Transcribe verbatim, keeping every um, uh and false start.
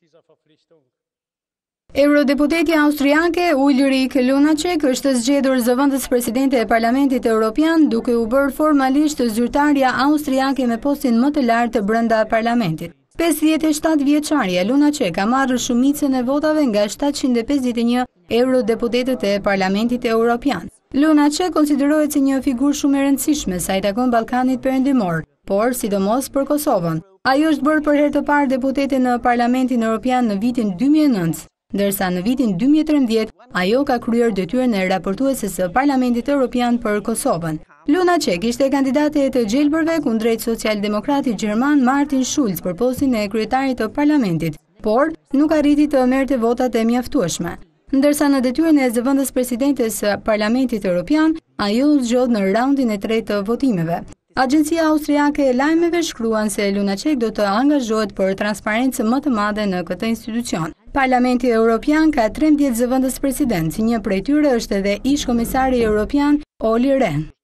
Eurodeputeti austriake Ulrike Lunacek është zgjedhur zëvendës presidente e Parlamentit Evropian, duke u bërë formalisht zyrtarja austriake me postin më të lartë brenda parlamentit. pesëdhjetë e shtatë vjeçaria Lunacek ka marrë shumicën e votave nga shtatëqind e pesëdhjetë e një eurodeputetët e Parlamentit Evropian. Lunacek konsiderohet si një figurë shumë e rëndësishme sa i takon Ballkanit Perëndimor, por sidomos për Kosovën. Ajo është bërë për herë të parë deputete në Parlamentin Evropian në vitin dy mijë e nëntë. Ndërsa në vitin dy mijë e trembëdhjetë, ajo ka kryer detyrën e raportueses së Parlamentit Evropian për Kosovën. Lunacek ishte kandidate e të gjelbërve kundrejt socialdemokratit gjerman Martin Schulz për postin e kryetarit të parlamentit, por nuk arriti të merrte votat e mjaftueshme. Ndërsa në detyrën e zëvendës presidentes së Parlamentit Evropian, ajo u zgjodh në raundin e tretë të votimeve. Agjencia austriake e lajmeve shkruan se Lunacek do të angazhohet për transparencë më të madhe në këtë institucion. Parlamenti Evropian ka trembëdhjetë zëvendës president, si një prej tyre është edhe ish komisari Evropian Olli Rehn.